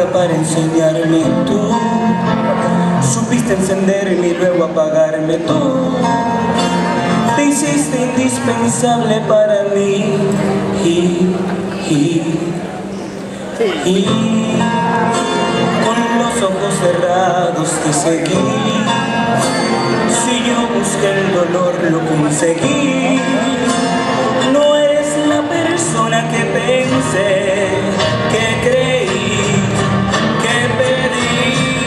boca para enseñarme tú. Supiste encenderme y luego apagarme tú. Te hiciste indispensable para mí y con los ojos cerrados te seguí. Si yo busqué el dolor lo conseguí. No eres la persona que pensé, que creí, que pedí.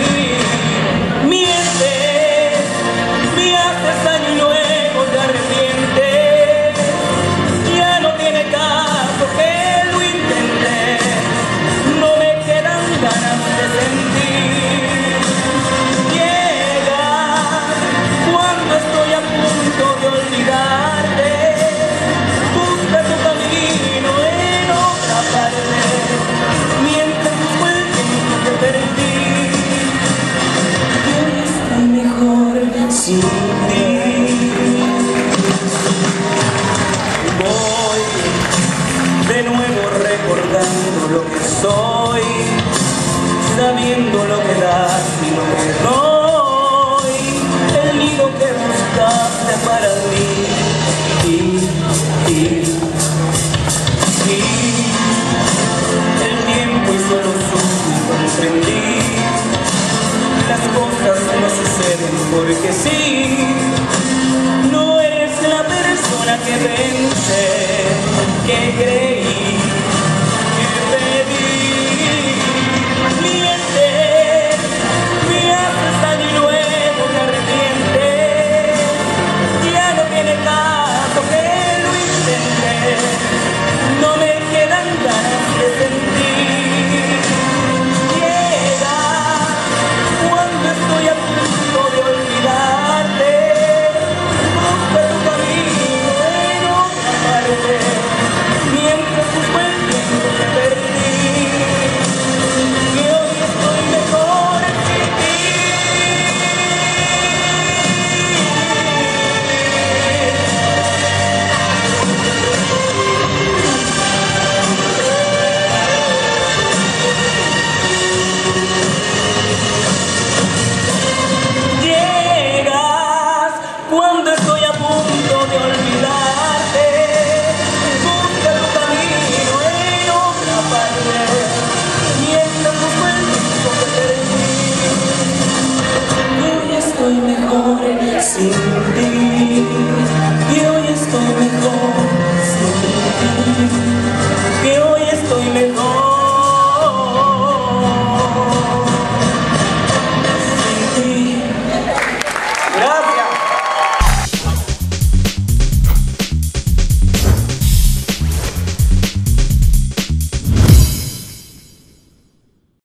Mientes, me haces daño y luego te arrepientes. Ya no tiene caso que lo intenté. No me quedan ganas de sentir. Llegas cuando estoy a punto de olvidarte. Busca tu camino en otra parte, mientras busco el tiempo que perdí. Hoy estoy mejor sin ti. Voy de nuevo recordando lo que soy, sabiendo lo que das y lo que doy, el nido que buscaste para mí. El tiempo hizo lo suyo y comprendí. Las cosas no suceden porque sí. No eres la persona que pensé, que creí, que pedí. Mientes, me haces daño y luego te arrepientes. Ya no tiene caso que lo intenté. No me quedan ganas de sentir. Llegas cuando estoy a punto de olvidarte. Busca tu camino en otra parte, mientras busco el tiempo que perdí. Que hoy estoy mejor sin ti. Llegas cuando